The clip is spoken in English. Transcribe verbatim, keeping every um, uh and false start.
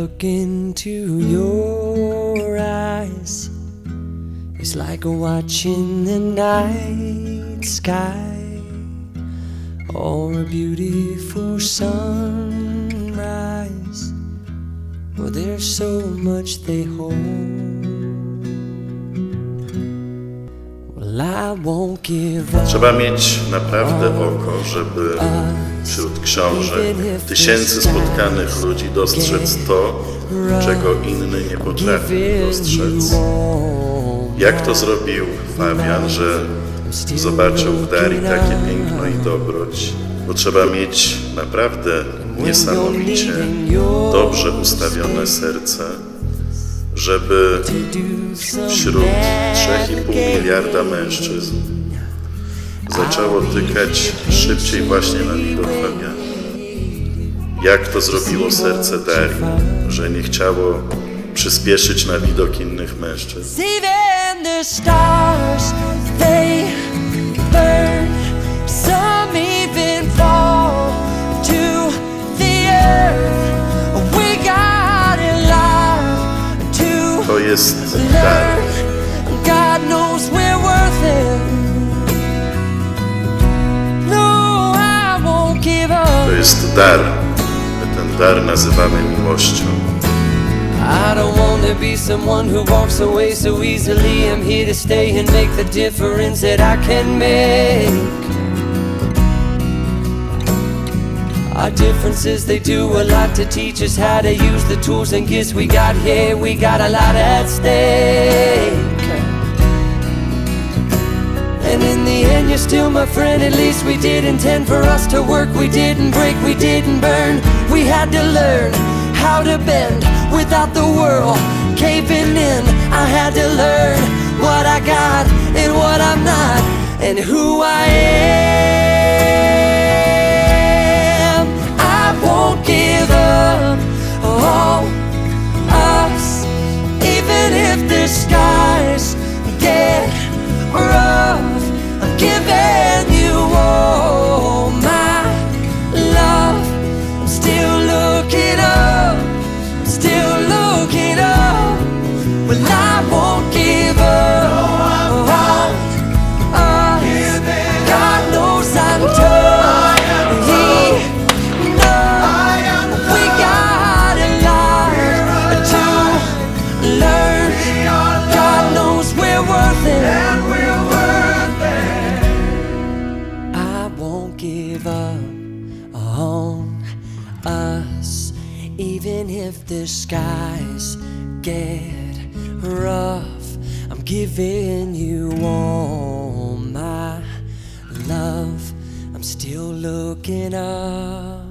look into your eyes, it's like watching the night sky or a beautiful sunrise. Well, there's so much they hold. Well, I won't give up. Trzeba mieć naprawdę oko, żeby wśród książek tysięcy spotkanych ludzi dostrzec to, czego inny nie potrafią dostrzec. Jak to zrobił Fabian, że zobaczył w Darii takie piękno i dobroć? Bo trzeba mieć naprawdę niesamowicie dobrze ustawione serce, żeby wśród trzech i pół miliarda mężczyzn zaczęło tykać szybciej właśnie na widok Fabiana. Jak to zrobiło serce Darii, że nie chciało przyspieszyć na widok innych mężczyzn? To jest dar. To jest dar. My ten dar nazywamy miłością. I don't want to be someone who walks away so easily. I'm here to stay and make the difference that I can make. Our differences, they do a lot to teach us how to use the tools and gifts we got here. We got a lot at stake. And in the end, you're still my friend. At least we did intend for us to work. We didn't break, we didn't burn. We had to learn how to bend without the world caving in. I had to learn what I got and what I'm not, and who I am. I won't give up on us, even if the skies get rough. I'm giving you all my love. I'm still looking up, I'm still looking up. Well, I won't give up on us. God knows I'm tough. He knows we got a lot to learn. God knows we're worth it. I won't give up on us, even if the skies get rough. I'm giving you all my love. I'm still looking up.